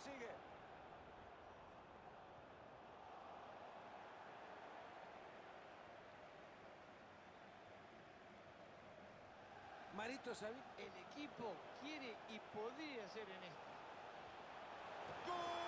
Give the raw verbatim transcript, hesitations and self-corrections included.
consigue. Marito, ¿sabes? El equipo quiere y podría ser en esta. ¡Gol!